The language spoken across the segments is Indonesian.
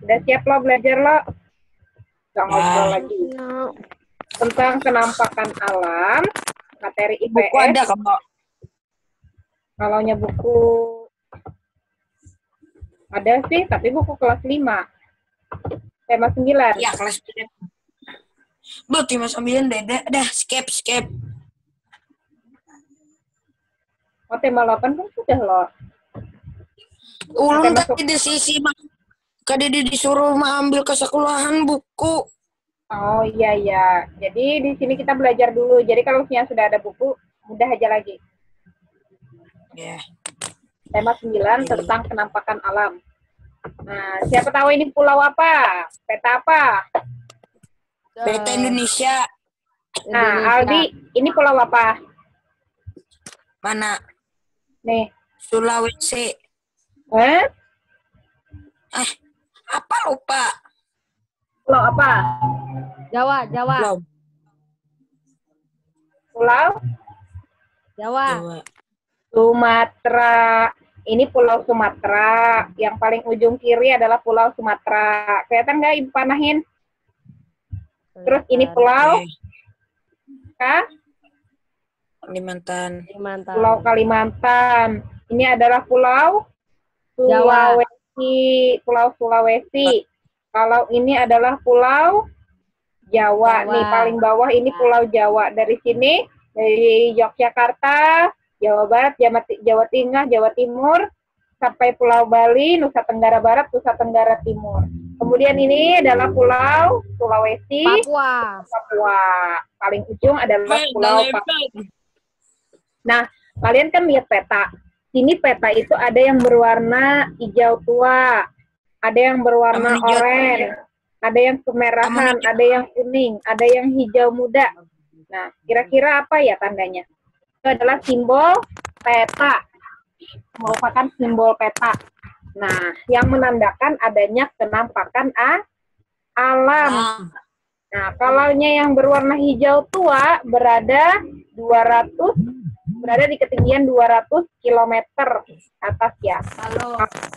Udah siap lo belajar lo? Gak ngobrol lagi. Tentang kenampakan alam, materi IPS. Buku ada, Kak. Kalaunya buku ada sih, tapi buku kelas 5. Tema 9. Iya, kelas 9. Bu, tema 9 dah, skip. Oh, tema 8 kan sudah lo. Ulun tadi di sisi Kak Dede disuruh ambil ke sekolahan buku. Oh iya. Jadi di sini kita belajar dulu. Jadi kalau misalnya sudah ada buku, mudah aja lagi. Ya. Tema 9 tentang kenampakan alam. Nah, siapa tahu ini pulau apa? Peta apa? Peta Indonesia. Nah, Aldi, ini pulau apa? Mana? Nih. Sulawesi. Apa lupa? Pulau apa? Jawa. Pulau? Jawa. Sumatera. Ini Pulau Sumatera. Yang paling ujung kiri adalah Pulau Sumatera. Kelihatan nggak Ibu panahin? Terus ini pulau? Kalimantan. Pulau Kalimantan. Ini adalah Pulau Sulawesi. Pulau Sulawesi. Kalau ini adalah Pulau Jawa. Nih paling bawah ini Pulau Jawa. Dari sini, dari Yogyakarta, Jawa Barat, Jawa Tengah, Jawa Timur, sampai Pulau Bali, Nusa Tenggara Barat, Nusa Tenggara Timur. Kemudian ini adalah Pulau Sulawesi, Papua. Paling ujung adalah Pulau Papua. Nah, kalian kan lihat peta. Sini peta itu ada yang berwarna hijau tua, ada yang berwarna oranye, ada yang kemerahan, ada yang kuning, ada yang hijau muda. Nah, kira-kira apa ya tandanya? Itu adalah simbol peta. Merupakan simbol peta. Nah, yang menandakan adanya kenampakan alam. Nah, kalaunya yang berwarna hijau tua berada di ketinggian 200 km atas ya. Kalau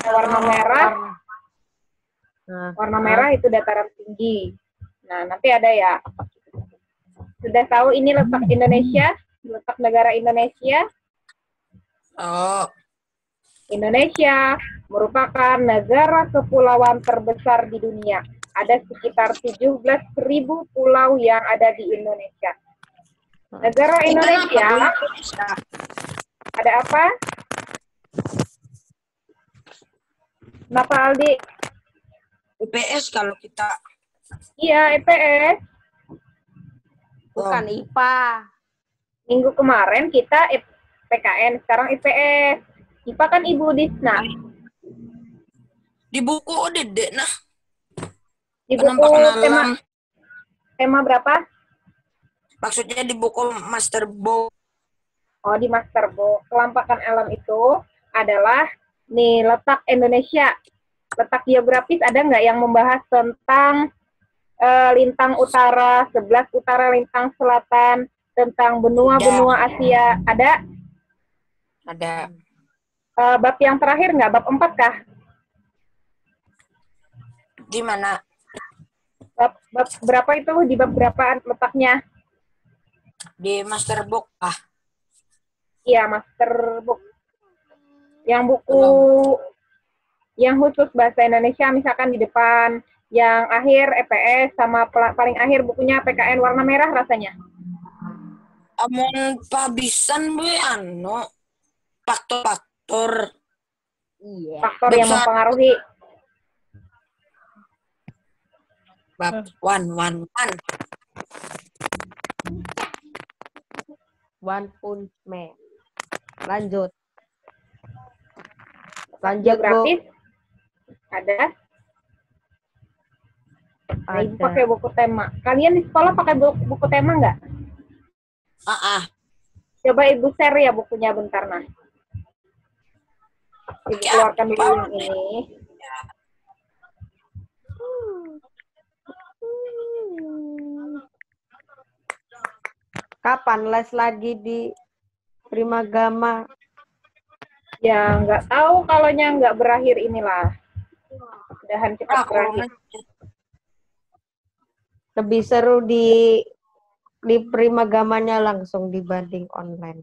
warna merah itu dataran tinggi. Nah, nanti ada ya. Sudah tahu ini letak Indonesia, letak negara Indonesia? Oh. Indonesia merupakan negara kepulauan terbesar di dunia. Ada sekitar 17.000 pulau yang ada di Indonesia. Negara Indonesia ada apa? Kenapa Aldi? IPS kalau kita. Iya, IPS. Bukan IPA. Minggu kemarin kita PKN, sekarang IPS. IPA kan Ibu Disna. Di buku Dede nah. Di buku tema berapa? Maksudnya di buku Master Bo. Oh, di Master Bo. Kenampakan alam itu adalah nih letak Indonesia. Letak geografis ada nggak yang membahas tentang lintang utara, 11 utara lintang selatan, tentang benua-benua Asia? Ada? Ada. Bab yang terakhir nggak? Bab 4 kah? Di mana? Bab berapa itu? Di bab berapa letaknya? Di Master Book. Iya, Master Book. Yang buku yang khusus bahasa Indonesia misalkan di depan, yang akhir EPS sama paling akhir bukunya PKN warna merah rasanya. Amon pabisan be faktor-faktor. Iya. Faktor yang mempengaruhi. Bab 111. One Punch Man. Lanjut, Geografis ada. Nah, Ibu pakai buku tema. Kalian di sekolah pakai buku tema nggak? Coba Ibu share ya bukunya bentar nah. Ibu keluarkan dulu yang ini. Kapan les lagi di Primagama? Ya, nggak tahu kalaunya nggak berakhir inilah. mudahan cepat berakhir. Lebih seru di Primagamanya langsung dibanding online.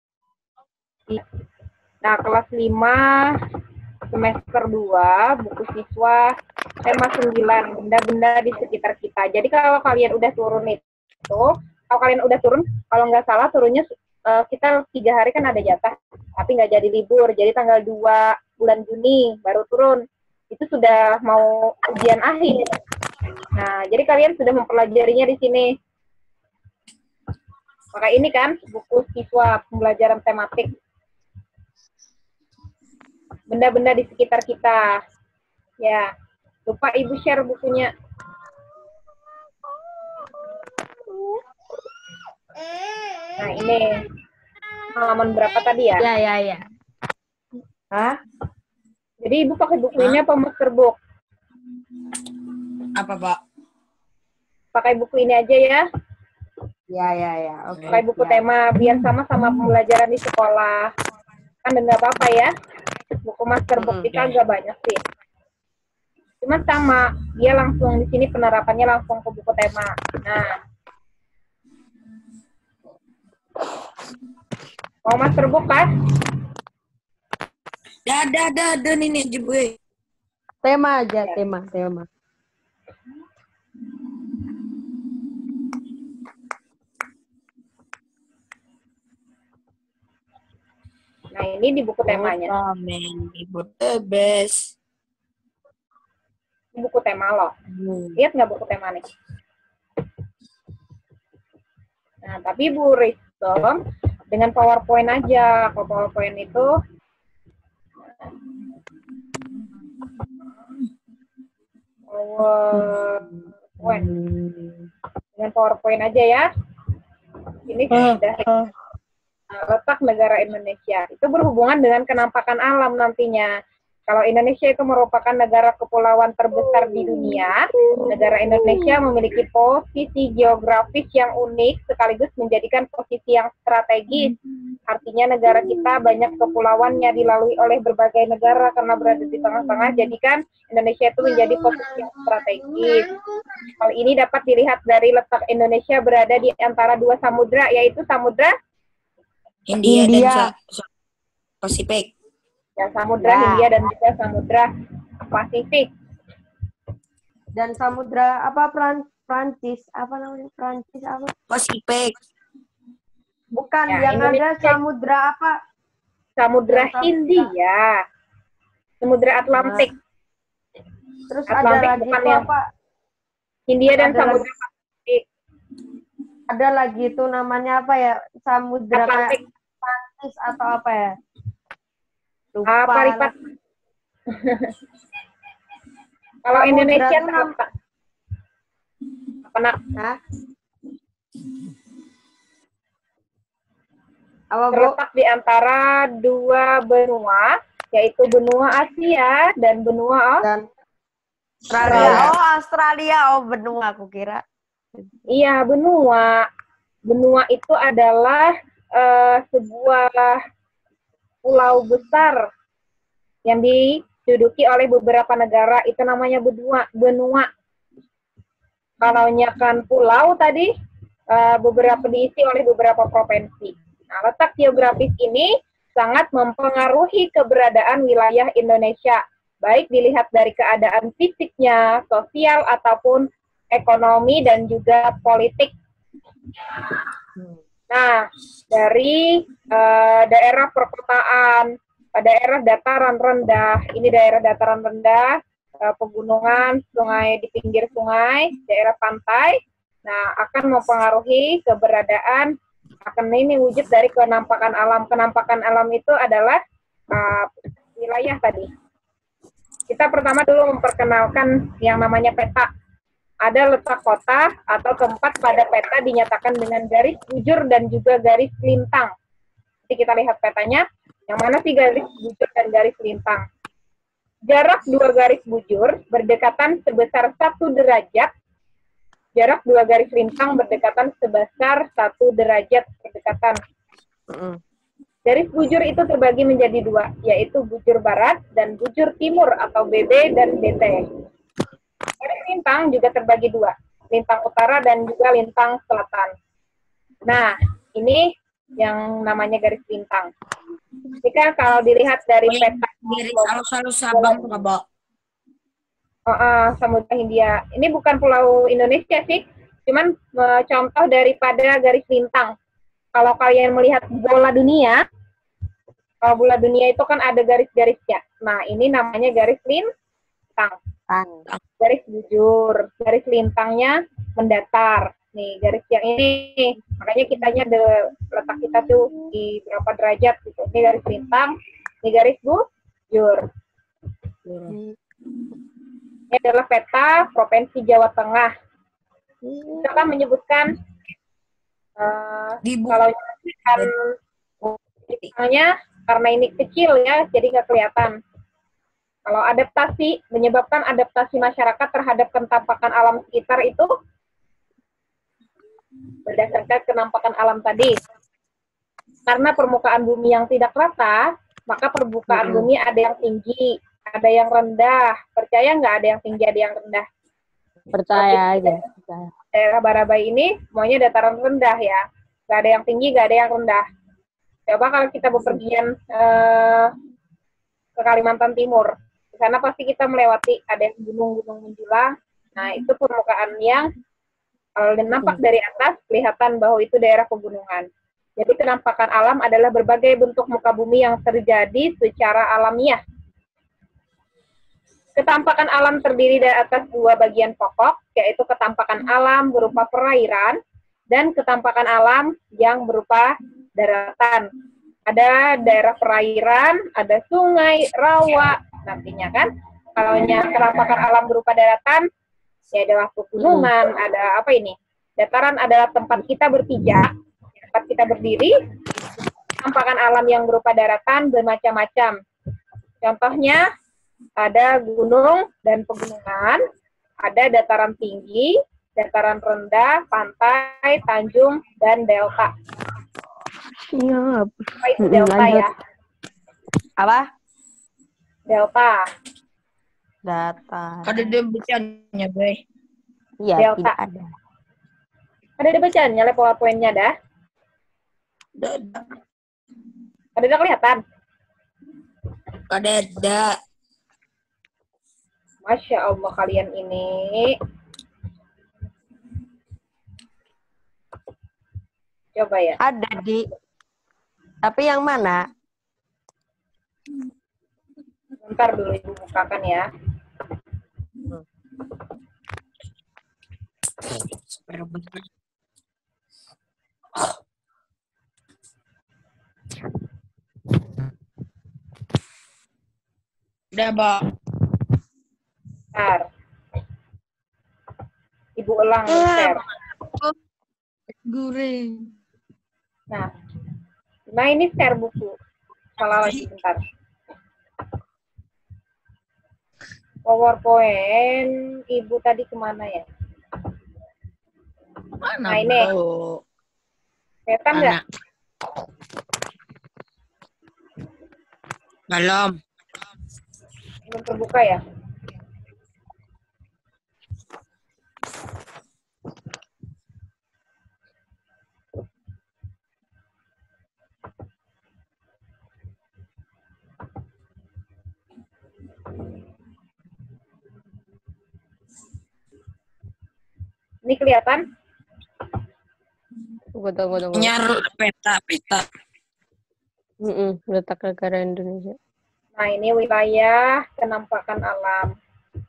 Nah, kelas 5 semester 2 buku siswa tema 9 benda-benda di sekitar kita. Jadi kalau kalian udah turun kalau nggak salah turunnya kita 3 hari kan ada jatah, tapi nggak jadi libur. Jadi tanggal 2 bulan Juni baru turun. Itu sudah mau ujian akhir. Nah, jadi kalian sudah mempelajarinya di sini. Maka ini kan buku siswa pembelajaran tematik. Benda-benda di sekitar kita. Ya, lupa Ibu share bukunya. Nah, ini halaman berapa tadi ya? Ya. Hah? Jadi Ibu pakai buku ini apa masterbook? Apa, Pak? Pakai buku ini aja ya. Ya. Oke. Pakai buku tema biar sama-sama pembelajaran di sekolah. Kan nggak apa-apa ya. Buku masterbook kita agak banyak sih. Cuma sama, dia langsung di sini penerapannya langsung ke buku tema. Nah, mau masterbook kan? Ada nih aja, Bu. Tema aja, tema. Nah, ini di buku temanya. Ramen, Ibu the best. Ini buku tema loh. Lihat nggak buku tema nih? Nah, tapi Bu Rizom dengan PowerPoint aja. Kalau PowerPoint itu dengan PowerPoint aja ya. Ini sudah letak negara Indonesia. Itu berhubungan dengan kenampakan alam nantinya. Kalau Indonesia itu merupakan negara kepulauan terbesar di dunia, negara Indonesia memiliki posisi geografis yang unik sekaligus menjadikan posisi yang strategis. Artinya negara kita banyak kepulauannya dilalui oleh berbagai negara karena berada di tengah-tengah, jadikan Indonesia itu menjadi posisi yang strategis. Hal ini dapat dilihat dari letak Indonesia berada di antara 2 samudra, yaitu Samudra India. Dan Pasifik. Ya, Samudra Hindia dan juga Samudra Pasifik. Dan samudra apa Prancis? Apa namanya? Prancis apa? Pasifik. Bukan, Ya, yang Indonesia. ada samudra apa? Samudra Hindia. Samudra Atlantik. Terus Atlantik ada lagi bukan itu yang apa? Hindia dan Ada Samudra Pasifik. Ada lagi itu namanya apa ya? Samudra Atlantik. Prancis atau apa ya? Lupa. Apa lipat? Kalau Samudra Indonesia tuh apa? Apa nak? Hah? Apa, Bu? Terletak di antara 2 benua, yaitu benua Asia dan benua Dan Australia. Oh, Australia. Oh, benua aku kira. Iya, benua. Benua itu adalah sebuah pulau besar yang diduduki oleh beberapa negara, itu namanya benua. Kalau nyakan pulau tadi beberapa diisi oleh beberapa provinsi. Nah, letak geografis ini sangat mempengaruhi keberadaan wilayah Indonesia, baik dilihat dari keadaan fisiknya, sosial ataupun ekonomi dan juga politik. Nah, dari daerah perkotaan, daerah dataran rendah, ini daerah dataran rendah, pegunungan, sungai di pinggir sungai, daerah pantai, nah akan mempengaruhi keberadaan, akan ini wujud dari kenampakan alam. Kenampakan alam itu adalah wilayah tadi. Kita pertama dulu memperkenalkan yang namanya peta. Ada letak kota atau tempat pada peta dinyatakan dengan garis bujur dan juga garis lintang. Jadi kita lihat petanya, yang mana sih garis bujur dan garis lintang. Jarak 2 garis bujur berdekatan sebesar 1 derajat. Jarak 2 garis lintang berdekatan sebesar 1 derajat berdekatan. Garis bujur itu terbagi menjadi dua, yaitu bujur barat dan bujur timur atau BB dan BT. Garis lintang juga terbagi dua, lintang utara dan juga lintang selatan. Nah, ini yang namanya garis lintang. Jika kalau dilihat dari peta Garis halus-halus Sabang tuh, Kak. Samudra Hindia. Ini bukan pulau Indonesia sih, cuman contoh daripada garis lintang. Kalau kalian melihat bola dunia, kalau bola dunia itu kan ada garis-garisnya. Nah, ini namanya garis lintang. Garis bujur, garis lintangnya mendatar. Nih, garis yang ini, makanya kitanya letak kita tuh di berapa derajat gitu. Ini garis lintang, ini garis bujur. Ini adalah peta Provinsi Jawa Tengah. Kita menyebutkan kalau misalnya karena ini kecil ya, jadi nggak kelihatan. Kalau adaptasi, menyebabkan adaptasi masyarakat terhadap kenampakan alam sekitar itu berdasarkan kenampakan alam tadi. Karena permukaan bumi yang tidak rata, maka permukaan bumi ada yang tinggi, ada yang rendah. Percaya nggak ada yang tinggi, ada yang rendah? Percaya aja. Daerah Barabai ini semuanya dataran rendah ya. Nggak ada yang tinggi, nggak ada yang rendah. Coba kalau kita bepergian ke Kalimantan Timur, di sana pasti kita melewati ada gunung-gunung menjulang. Nah, itu permukaan yang kalau nampak dari atas kelihatan bahwa itu daerah pegunungan. Jadi kenampakan alam adalah berbagai bentuk muka bumi yang terjadi secara alamiah. Ketampakan alam terdiri dari atas dua bagian pokok, yaitu ketampakan alam berupa perairan dan ketampakan alam yang berupa daratan. Ada daerah perairan, ada sungai, rawa, nantinya kan. Kalau kenampakan alam berupa daratan, ya adalah pegunungan, ada apa ini? Dataran adalah tempat kita berpijak, tempat kita berdiri. Kenampakan alam yang berupa daratan bermacam-macam. Contohnya, ada gunung dan pegunungan, ada dataran tinggi, dataran rendah, pantai, tanjung, dan delta. Siap. Apa itu delta ya? Apa? Delta. Data. Ada bacanya, Boy. Iya, Delta. tidak ada. Ada bacaannya, PowerPoint-nya dah. Ada kelihatan? Ada. Masya Allah kalian ini. Coba ya. Ada di. Tapi yang mana? Bentar dulu Ibu bukakan ya. Udah, Bang. Bentar. Ibu ulang share. Goreng. Nah ini share buku. Salah lagi bentar. PowerPoint Ibu tadi kemana ya? Mana, Nah, ini. Bro? Kelihatan nggak? Belum. Belum terbuka ya? Ini kelihatan? Tunggu. Nyaru peta. Letak negara Indonesia. Nah, ini wilayah kenampakan alam.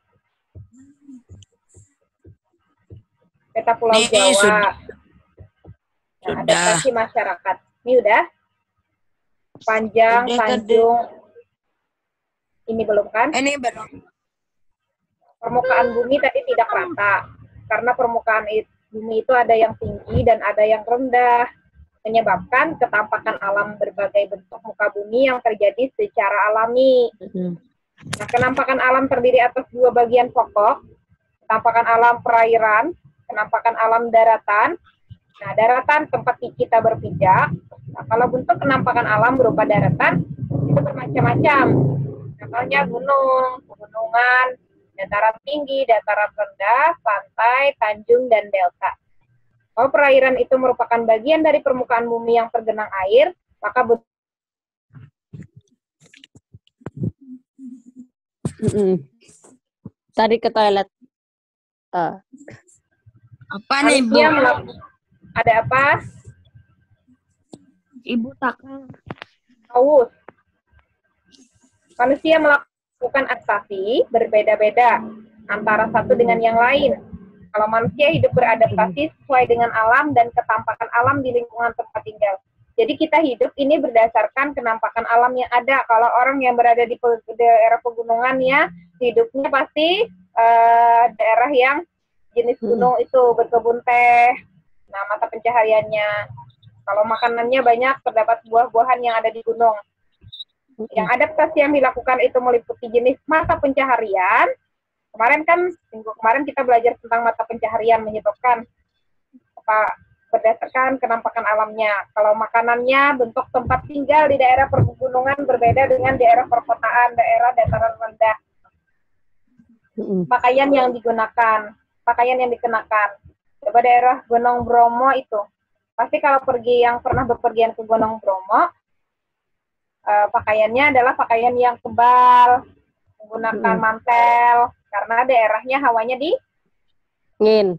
Peta Pulau Nih, Jawa. sudah. Nah, adaptasi masyarakat. Ini udah. Panjang, Udah, Tanjung. Ini belum kan? Ini belum. Permukaan bumi tadi tidak rata. Karena permukaan bumi itu ada yang tinggi dan ada yang rendah. Menyebabkan ketampakan alam berbagai bentuk muka bumi yang terjadi secara alami. Nah, kenampakan alam terdiri atas dua bagian pokok. Kenampakan alam perairan, kenampakan alam daratan. Nah, daratan tempat kita berpijak. Nah, kalau bentuk penampakan alam berupa daratan itu bermacam-macam. Contohnya gunung, pegunungan, dataran tinggi, dataran rendah, pantai, tanjung, dan delta. Kalau perairan itu merupakan bagian dari permukaan bumi yang tergenang air, maka Tadi ke toilet. Apa nih, Bu? Ada apa? Ibu takang. Haus. Manusia melakukan adaptasi berbeda-beda antara satu dengan yang lain. Kalau manusia hidup beradaptasi sesuai dengan alam dan ketampakan alam di lingkungan tempat tinggal. Jadi kita hidup ini berdasarkan kenampakan alam yang ada. Kalau orang yang berada di daerah pegunungan ya, hidupnya pasti daerah yang jenis gunung itu berkebun teh. Nah, mata pencahariannya. Kalau makanannya banyak, terdapat buah-buahan yang ada di gunung. Yang adaptasi yang dilakukan itu meliputi jenis mata pencaharian. Kemarin kan, minggu kemarin kita belajar tentang mata pencaharian menyebabkan berdasarkan kenampakan alamnya. Kalau makanannya, bentuk tempat tinggal di daerah pergunungan berbeda dengan daerah perkotaan, daerah dataran rendah. Pakaian yang digunakan, pakaian yang dikenakan. Coba daerah Gunung Bromo itu. Pasti kalau yang pernah bepergian ke Gunung Bromo, pakaiannya adalah pakaian yang tebal, menggunakan mantel, karena daerahnya hawanya dingin.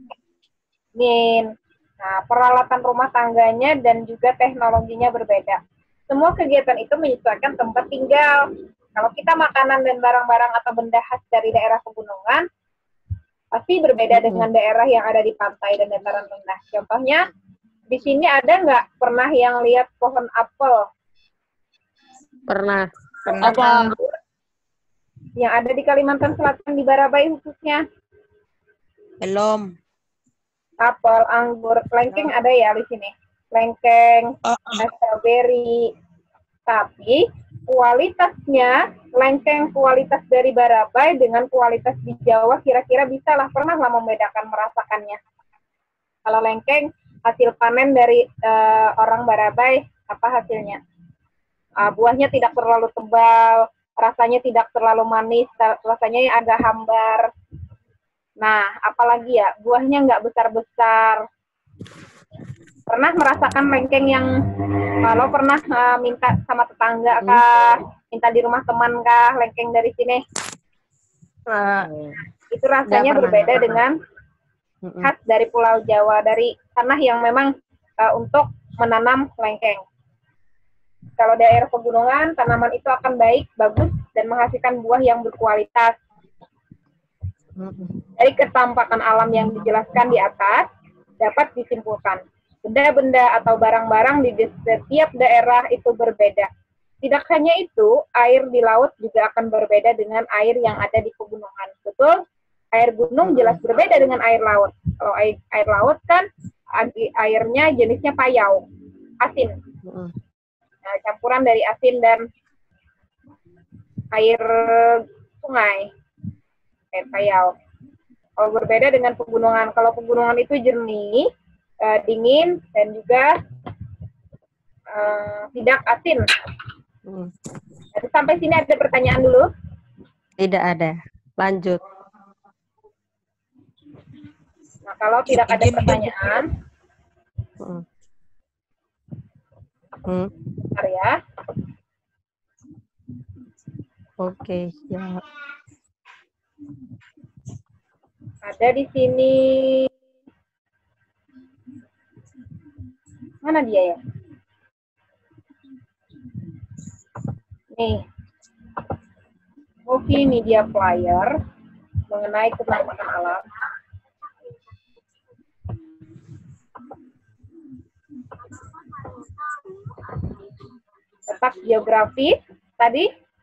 Nah, peralatan rumah tangganya dan juga teknologinya berbeda. Semua kegiatan itu menyesuaikan tempat tinggal. Kalau kita makanan dan barang-barang atau benda khas dari daerah pegunungan, pasti berbeda dengan daerah yang ada di pantai dan dataran rendah. Contohnya, di sini ada nggak pernah yang lihat pohon apel? Pernah. Apa? Yang ada di Kalimantan Selatan, di Barabai khususnya. Belum. Apel, anggur, lengkeng ada ya di sini. Lengkeng, strawberry. Tapi kualitasnya, lengkeng kualitas dari Barabai dengan kualitas di Jawa kira-kira bisa lah, pernah lah membedakan, merasakannya. Kalau lengkeng, hasil panen dari orang Barabai, apa hasilnya? Buahnya tidak terlalu tebal, rasanya tidak terlalu manis, rasanya agak hambar. Nah, apalagi ya, buahnya nggak besar-besar. Pernah merasakan lengkeng yang kalau pernah minta sama tetangga kah, minta di rumah teman kah, lengkeng dari sini? Itu rasanya berbeda dengan khas dari Pulau Jawa, dari tanah yang memang untuk menanam lengkeng. Kalau daerah pegunungan, tanaman itu akan baik, bagus, dan menghasilkan buah yang berkualitas. Dari ketampakan alam yang dijelaskan di atas, dapat disimpulkan, benda-benda atau barang-barang di setiap daerah itu berbeda. Tidak hanya itu, air di laut juga akan berbeda dengan air yang ada di pegunungan. Betul? Air gunung jelas berbeda dengan air laut. Kalau air laut kan, airnya jenisnya payau, asin. Nah, campuran dari asin dan air sungai, air payau. Kalau berbeda dengan pegunungan, kalau pegunungan itu jernih, dingin, dan juga tidak asin. Jadi, sampai sini ada pertanyaan dulu? Tidak ada. Lanjut. Nah, kalau tidak ada pertanyaan, bentar ya. Oke, siap. Ada di sini. Mana dia ya? Nih. Multimedia player mengenai ketampakan alam. Letak geografis tadi.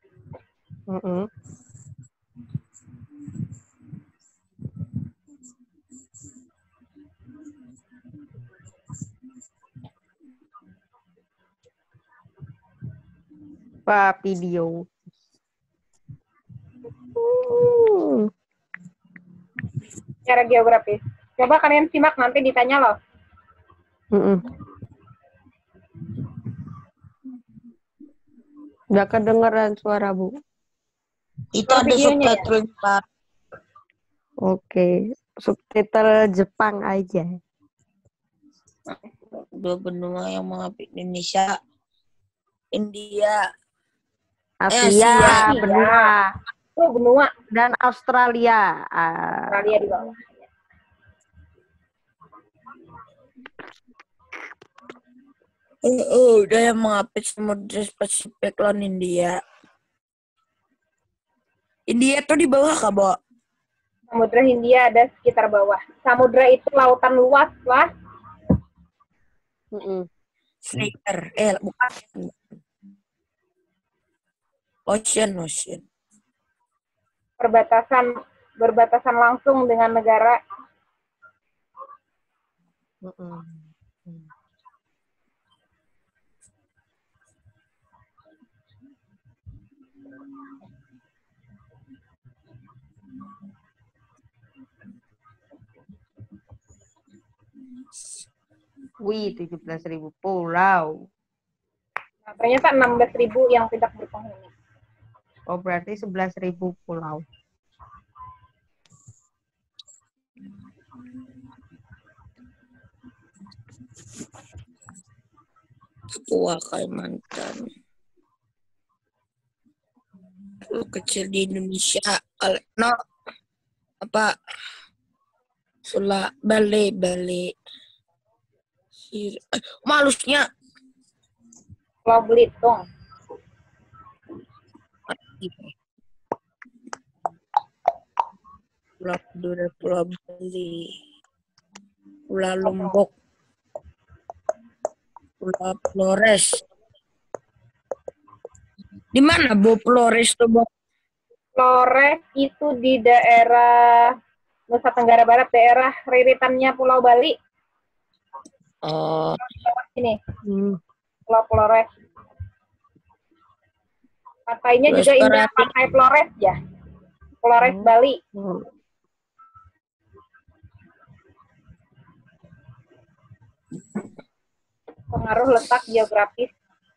Pak, video. Secara geografis. Coba kalian simak, nanti ditanya loh. Nggak kedengeran suara Bu. Itu Oh, ada videonya ya? subtitle Pak. Oke, subtitle Jepang aja. Dua benua yang mengapit Indonesia, India, Asia, Asia. benua, Oh, benua dan Australia. Australia di bawah. Udah yang mengapit Samudra Pasifik lawan India. India tuh di bawah Kak, Bo? Samudra Hindia ada sekitar bawah. Samudra itu lautan luas lah. Slater. Bukan. Ocean. Berbatasan langsung dengan negara. Wih, 17.000 pulau. Nah, ternyata 16.000 yang tidak berpenghuni. Oh, berarti 11.000 pulau. Papua, Kalimantan. Pulau kecil di Indonesia. No, apa? Bali. Malusnya. Pulau Belitung. Pulau Madura, Pulau Bali, Pulau Lombok, Pulau Flores. Di mana Bu Flores tuh, Bu? Flores itu di daerah Nusa Tenggara Barat, daerah riritannya Pulau Bali. Oh, Ini, Pulau Flores. Pantainya Terus juga indah, berarti- Pantai Flores ya. Flores Bali. Pengaruh letak geografis.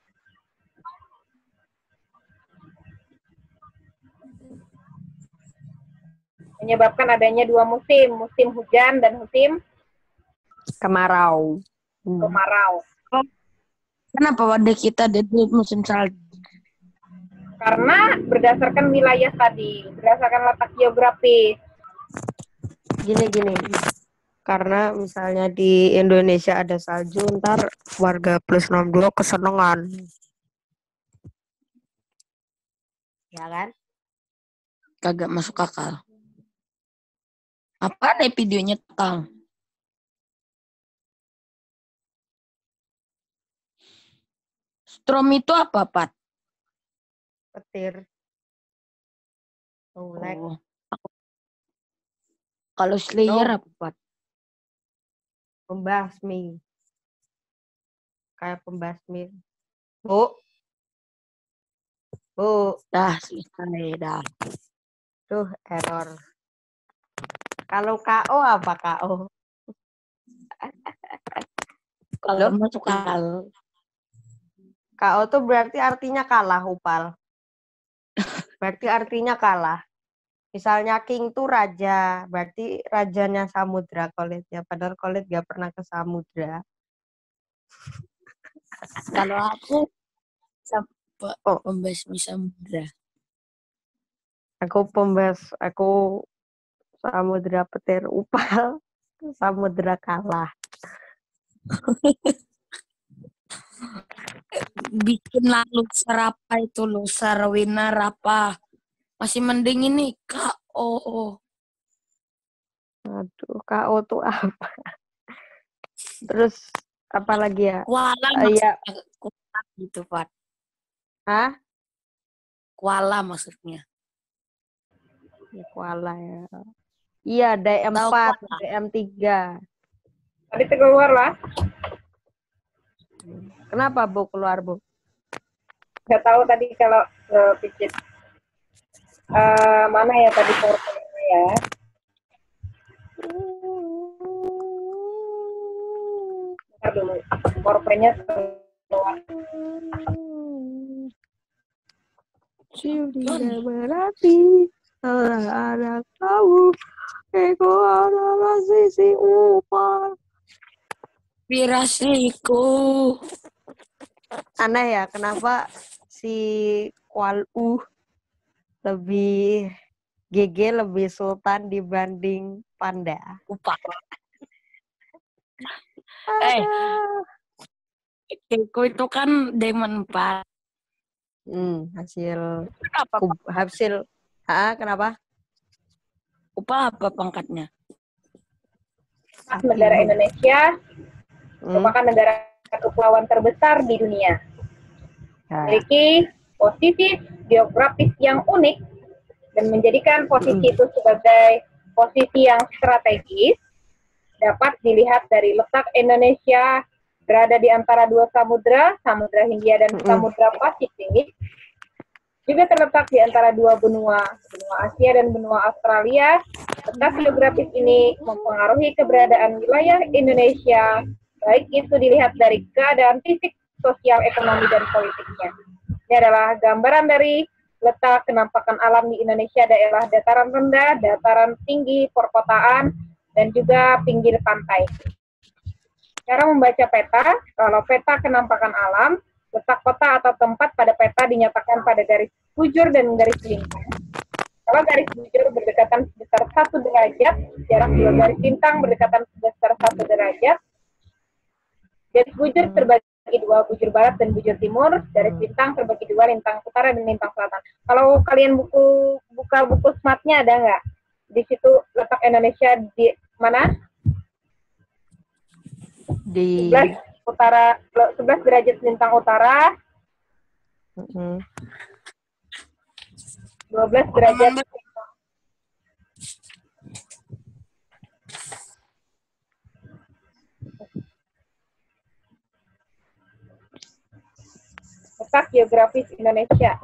Menyebabkan adanya dua musim hujan dan musim Kemarau. kemarau. Kenapa wadah kita ada di musim salju? Karena berdasarkan wilayah tadi, berdasarkan letak geografis. Gini. Karena misalnya di Indonesia ada salju, ntar warga plus 62 kesenangan. Ya kan? Kagak masuk akal. Apa ada videonya, Kang? Strom itu apa, Pat? Petir. Tulek. Oh. Kalau Slayer apa, Pat? Pembasmi. Kayak pembasmi. Bu. Dah, selesai dah. Tuh, error. Kalau KO apa KO? Kalau masuk akal. KO tuh berarti artinya kalah, Upal. Berarti artinya kalah. Misalnya king tuh raja, berarti rajanya samudra Koletnya. Padahal Kolet gak pernah ke samudra. Kalau aku pembasmi samudra. Aku samudra petir. Upal samudra kalah. Bikin lalu serapa itu lo, Sarwina apa? Masih mending ini KO. Aduh, KO tuh apa? Terus apa lagi ya? Kuala Ya. Kuala gitu, Pak. Hah? Kuala maksudnya. Ya, Kuala ya. Iya, DM4, DM3. Tadi keluar lah. Kenapa, Bu, keluar, Bu? Nggak tahu tadi kalau picit. Mana ya tadi powerpoint ya? Bentar dulu. Powerpoint-nya keluar. Tidak berarti ada kamu. Ego adalah sisi upah. Pirasiku. Aneh ya, kenapa si Kualu lebih GG lebih sultan dibanding Panda? Upah. Aduh. Keiko itu kan Diamond 4. Hasil Apa hasil kenapa? Upah apa pangkatnya? Negara Indonesia merupakan negara kepulauan terbesar di dunia. Memiliki posisi geografis yang unik dan menjadikan posisi itu sebagai posisi yang strategis. Dapat dilihat dari letak Indonesia berada di antara dua samudra, Samudra Hindia dan Samudra Pasifik. Juga terletak di antara dua benua, benua Asia dan benua Australia. Letak geografis ini mempengaruhi keberadaan wilayah Indonesia, baik itu dilihat dari keadaan fisik, sosial, ekonomi, dan politiknya. Ini adalah gambaran dari letak kenampakan alam di Indonesia, daerah dataran rendah, dataran tinggi, perkotaan, dan juga pinggir pantai. Cara membaca peta, kalau peta kenampakan alam, letak kota atau tempat pada peta dinyatakan pada garis bujur dan garis lintang. Kalau garis bujur berdekatan sebesar 1 derajat, jarak dua garis lintang berdekatan sebesar 1 derajat. Garis bujur terbagi dua, bujur barat dan bujur timur. Garis lintang terbagi dua, lintang utara dan lintang selatan. Kalau kalian buka buku SMART-nya ada nggak? Di situ letak Indonesia di mana? Di 11 derajat lintang utara, 12 derajat letak geografis Indonesia.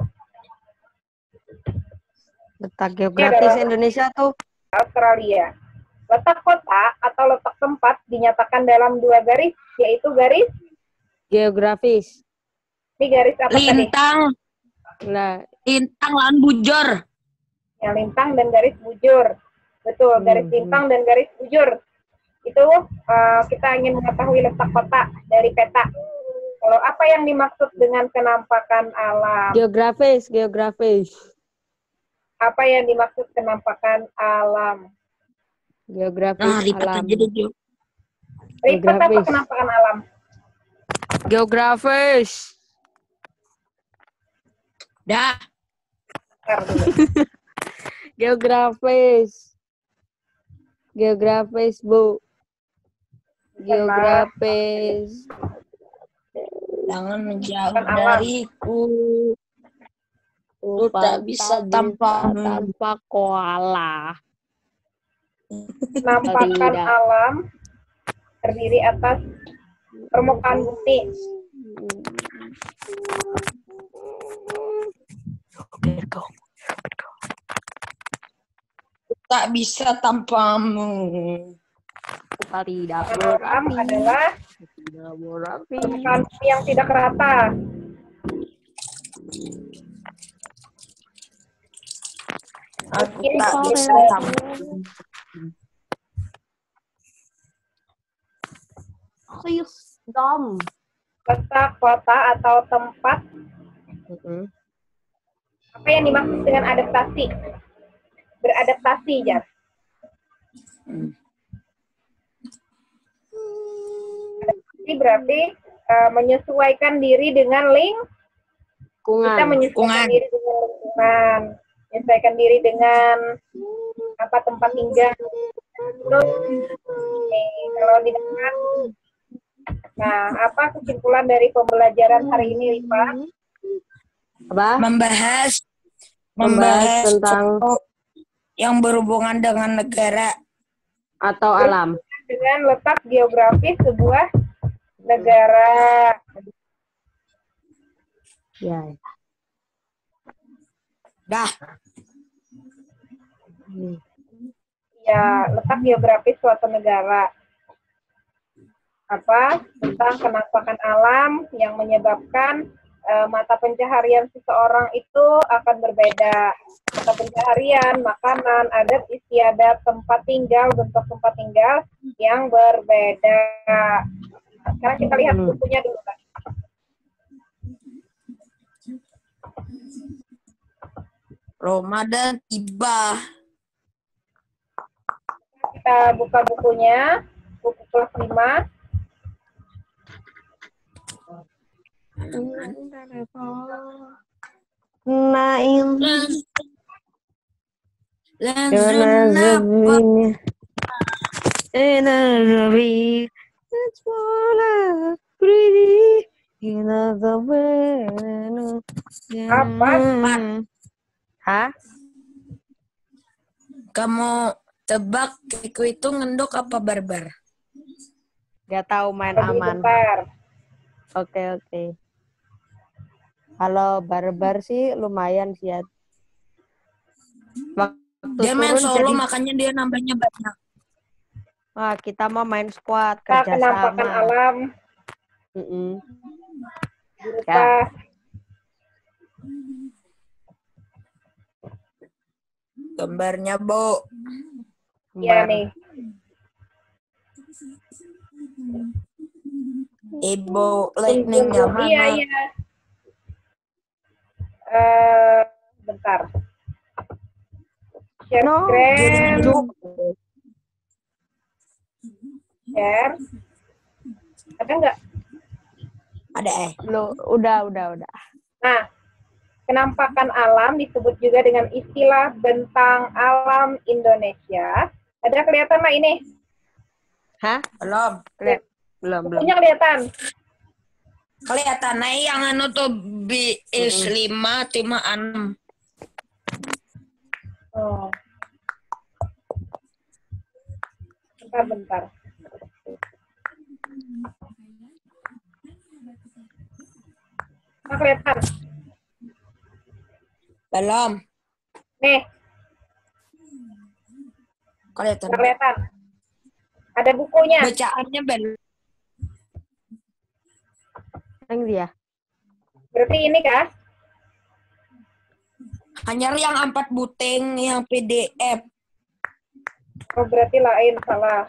Letak geografis Indonesia tuh Australia. Letak kota atau letak tempat dinyatakan dalam dua garis, yaitu garis geografis. Ini garis apa tadi? Lintang. Nah, Lintang lawan bujur. Yang lintang dan garis bujur. Betul, garis lintang dan garis bujur. Itu kita ingin mengetahui letak kota dari peta. Kalau apa yang dimaksud dengan kenampakan alam? geografis. Apa yang dimaksud kenampakan alam? Geografis Lipat alam. aja deh, Lipat apa kenampakan alam? Geografis. Dah. Geografis, Bu. Geografis. Jangan menjauh dariku. Lu tak bisa tanpa koala. Penampakan alam terdiri atas permukaan bumi. Tak bisa tanpamu. Tidak Alam adalah permukaan bumi yang tidak rata. Aku tak bisa tanpamu. Letak kota atau tempat. Apa yang dimaksud dengan adaptasi? Beradaptasi, Jar. Adaptasi berarti menyesuaikan diri dengan kita menyesuaikan diri dengan lingkungan, menyesuaikan diri dengan tempat tinggal. Terus, kalau di depan, apa kesimpulan dari pembelajaran hari ini, Rifa? Membahas tentang yang berhubungan dengan negara atau alam. Dengan letak geografis sebuah negara. Ya. Dah. Ya, letak geografis suatu negara. Tentang kenampakan alam yang menyebabkan mata pencaharian seseorang itu akan berbeda. Mata pencaharian, makanan, adat istiadat, tempat tinggal, bentuk tempat tinggal yang berbeda. Nah, sekarang kita lihat bukunya dulu kan. Ramadan tiba. Kita buka bukunya, buku kelas 5. Naim. Apa? Hah? Kamu tebak Keko itu ngendok apa barbar? Gak tahu, main Tadi aman. bentar. Oke. Kalau barbar sih lumayan sih ya. Waktu Dia main turun solo jadi, makanya dia nambahnya banyak. wah, kita mau main squad Kita penampakan kerjasama. alam berupa Gambarnya, Bo. ya nih. Ibu lightningnya mana? Iya. Bentar. Share screen. Share. Ada nggak? Ada Loh, udah. Nah, penampakan alam disebut juga dengan istilah bentang alam Indonesia. Ada kelihatan nggak ini? Hah? Belum. Belum. Bukunya kelihatan. Kelihatan yang anu tuh BS5 tema 6. Oh. Bentar. Nah, kelihatan. Belum. Nih, kelihatan. Ada bukunya. Bacaannya belum. Yang dia. Berarti ini kah? Hanya yang 4 buting yang PDF. Oh, berarti lain, salah.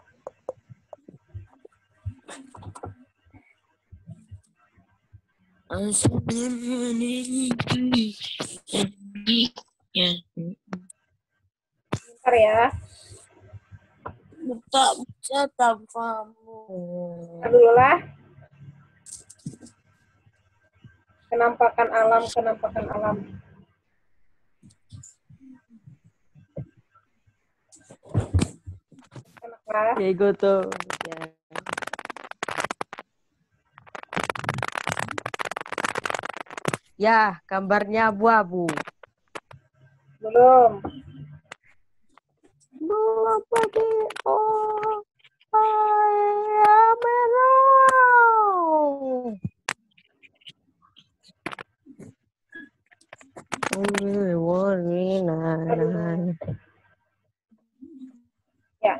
Bentar ya. Bisa tanpamu. Dulu lah. Penampakan alam. Kenapa? Diego tuh. Ya, gambarnya abu-abu. Belum. Tadi. Oh, I am alone. Ya.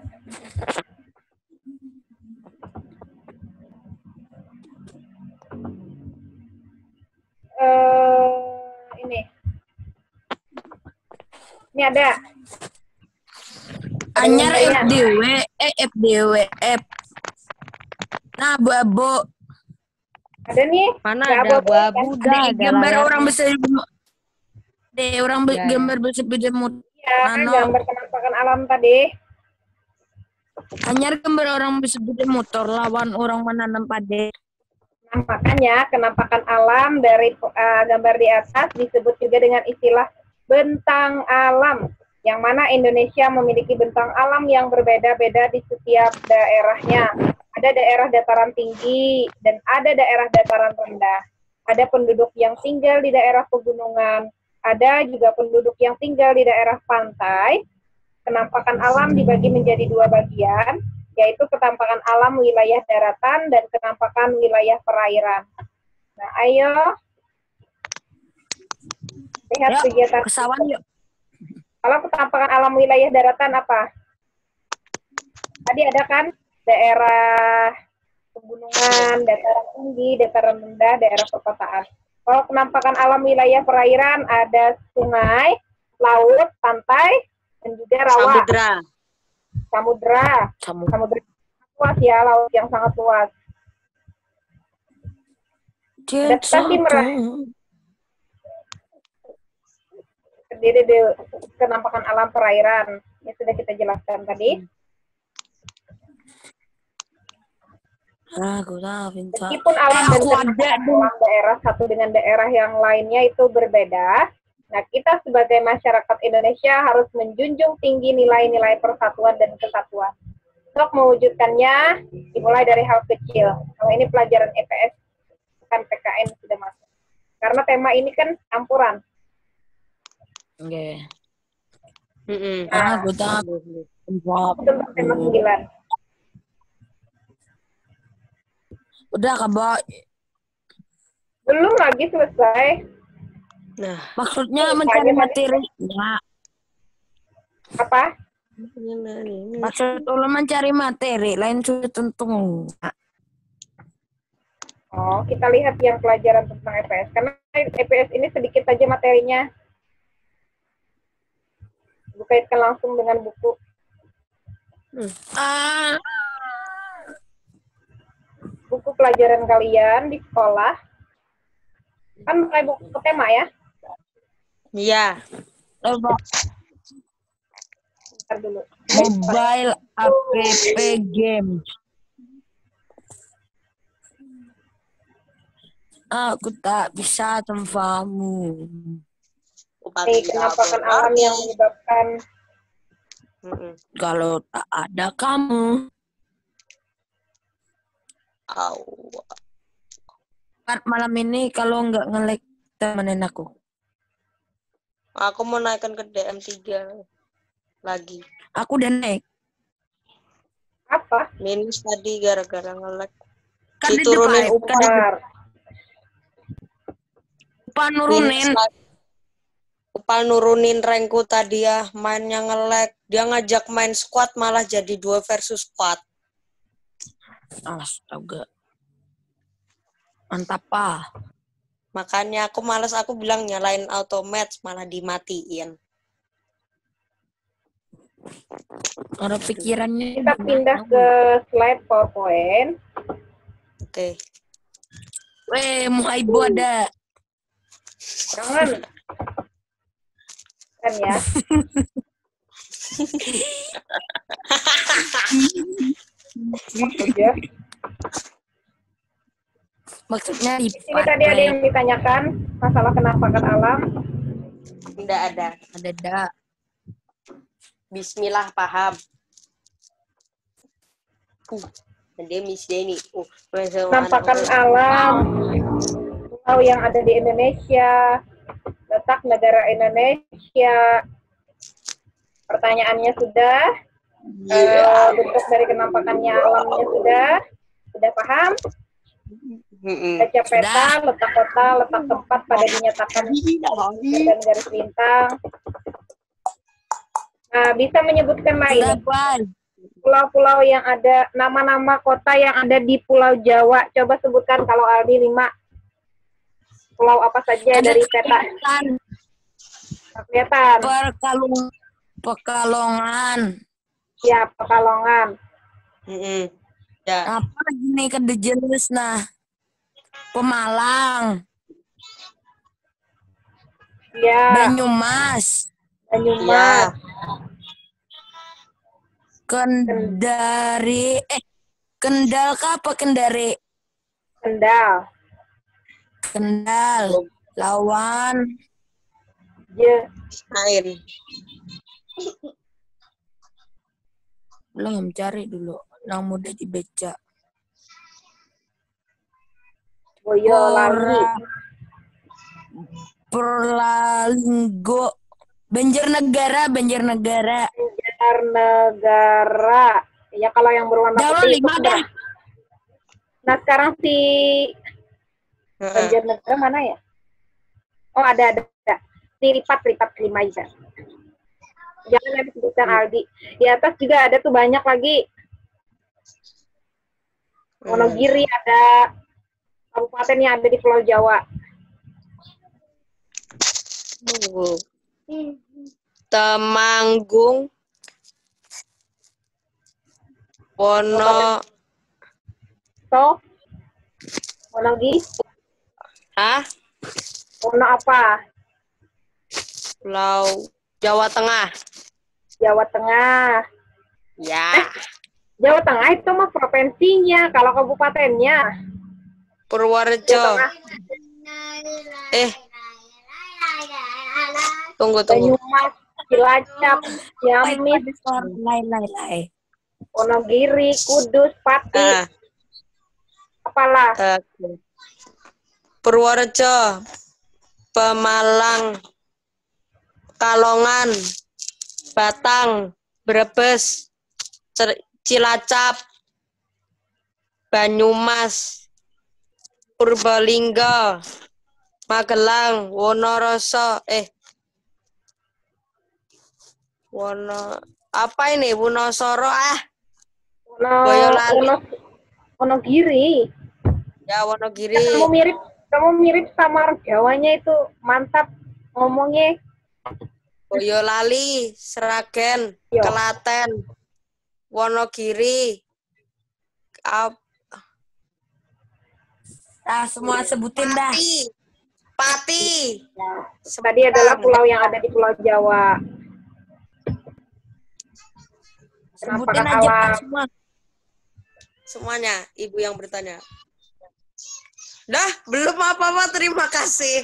Ini ada. Anyar gambarnya. FDWF. Nah, abu-abu. Ada nih. Mana Nggak ada abu-abu, abu-abu kan? udah Ada ada gambar layarnya. orang bersepeda. Ya. Gambar bersepeda motor. Ya, gambar penampakan alam tadi. Anyar gambar orang bersepeda motor lawan orang menanam padi. Nah, makanya penampakan alam dari gambar di atas disebut juga dengan istilah bentang alam, yang mana Indonesia memiliki bentang alam yang berbeda-beda di setiap daerahnya. Ada daerah dataran tinggi dan ada daerah dataran rendah. Ada penduduk yang tinggal di daerah pegunungan, ada juga penduduk yang tinggal di daerah pantai. Penampakan alam dibagi menjadi 2 bagian, yaitu penampakan alam wilayah daratan dan penampakan wilayah perairan. Nah, ayo lihat kegiatan Kesawan yuk. Kalau penampakan alam wilayah daratan apa? Tadi ada kan daerah pegunungan, dataran tinggi, dataran rendah, daerah perkotaan. Kalau penampakan alam wilayah perairan ada sungai, laut, pantai, dan juga rawa. Samudra luas ya, laut yang sangat luas. Adaptasi terdiri dari penampakan alam perairan. Ini sudah kita jelaskan tadi. Meskipun alam dan alam daerah satu dengan daerah yang lainnya itu berbeda, nah kita sebagai masyarakat Indonesia harus menjunjung tinggi nilai-nilai persatuan dan kesatuan. Untuk mewujudkannya dimulai dari hal kecil. Kalau ini pelajaran EPS, bukan PKN sudah masuk. Karena tema ini kan campuran. Oke. Nah, untuk tema 9. Udah, Kak, Belum lagi selesai. Nah, maksudnya mencari materi. Ya. Apa? Maksud ulun mencari materi, lain sudah tentu. Oh, kita lihat yang pelajaran tentang EPS. Karena EPS ini sedikit saja materinya. Kaitkan langsung dengan buku. Buku pelajaran kalian di sekolah. Kan pakai buku tema ya? Iya. Bentar dulu. Mobile app game. Aku tak bisa tanpamu. Penampakan alam yang menyebabkan kalau tak ada kamu. Malam ini kalau nggak nge-lag temenin aku. Aku mau naikkan ke DM3 lagi. Aku udah naik. apa? Minus tadi gara-gara nge-lag. Kan Diturunin Upar. Upah nurunin. Upal nurunin rankku tadi ya, mainnya nge-lag. Dia ngajak main squad malah jadi 2 versus 4. Astaga. Mantap, Pak. Makanya aku males, aku bilang nyalain auto match malah dimatiin. Ada pikirannya. Kita pindah ke slide PowerPoint. Oke. Muhaibu ada. Jangan. Kan ya. Maksudnya. Maksudnya Ini tadi ada yang ditanyakan masalah penampakan alam. Tidak ada. Ada. Bismillah, paham. Dia Miss Denny. Penampakan alam pulau yang ada di Indonesia, letak negara Indonesia. Pertanyaannya sudah, bentuk dari penampakannya alamnya sudah paham? Baca peta, letak kota, letak tempat pada dinyatakan dan garis bintang. Nah, bisa menyebutkan lain. Pulau-pulau yang ada, nama-nama kota yang ada di Pulau Jawa. Coba sebutkan kalau Aldi 5. Pulau apa saja dari peta? Kelihatan. Pekalongan. Ya, Pekalongan. Ya. Apa lagi nih kan jelas nah? Pemalang. Ya. Banyumas. Ya. Kendari. Kendal kah apa Kendari? Kendal. Lawan. Air. Belum cari dulu. Yang mudah dibaca. Boyolali. Perlalinggo. Banjarnegara. Ya kalau yang berwarna putih itu sudah. Nah sekarang si Banjarnegara mana ya? Oh ada. Si lipat 5 aja. Jangan yang disebutkan Aldi. Di atas juga ada tuh banyak lagi. Wonogiri ada kabupaten yang ada di Pulau Jawa. Temanggung, Wono, Wonogiri, hah? Wono apa? Pulau Jawa Tengah. Jawa Tengah. Ya. Jawa Tengah itu mah provinsinya, kalau kabupatennya. Purworejo. Jawa Tengah. Tunggu. Banyumas, Cilacap, Ciamis, Lai. Wonogiri, Kudus, Pati, apalah. Purworejo, Pemalang, Kalongan, Batang, Brebes, Cilacap, Banyumas, Purbalingga, Magelang, Wonoroso, Wonosoro Boyolali. Wonogiri. Ya, Wonogiri. Kamu mirip sama orang Jawanya itu, mantap ngomongnya. Boyolali, Sragen, Yo. Klaten, Wonogiri. Semua sebutin dah. Pati. Tadi adalah pulau yang ada di Pulau Jawa. Kenapa Sebutin aja kalah? Pak, semua. Semuanya, Ibu yang bertanya. Dah, belum apa-apa, terima kasih.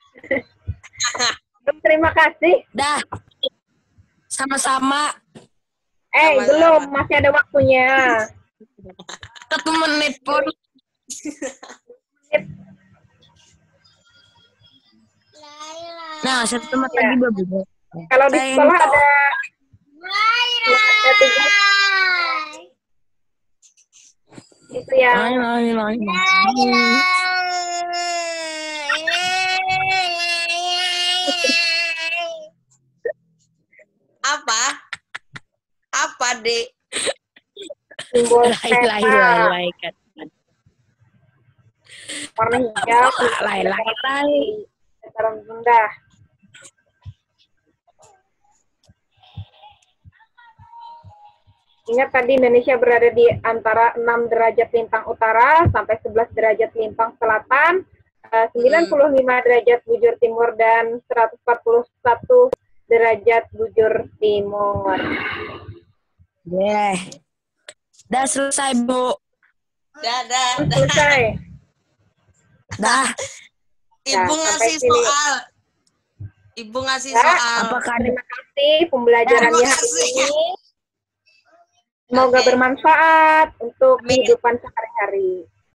Terima kasih. Dah. Sama-sama. Sama-sama. Belum, masih ada waktunya. 1 menit pun. Nah, 1 menit lagi bagus. Kalau di Saya sekolah tahu. ada tugas itu yang Lain. Apa, Dek? simbol Lai kan. warna hijau, Lai. dataran rendah. Ingat tadi Indonesia berada di antara 6 derajat lintang utara sampai 11 derajat lintang selatan, 95 derajat bujur timur, dan 141 derajat bujur timur. Dah selesai, Bu. Dah. Selesai. Dah. Ibu Ya, ngasih sampai sini. soal. Ibu ngasih Ya, soal. Apakah Terima kasih pembelajarannya Terima hari kasih. ini. Semoga Oke. bermanfaat untuk Amin. kehidupan sehari-hari.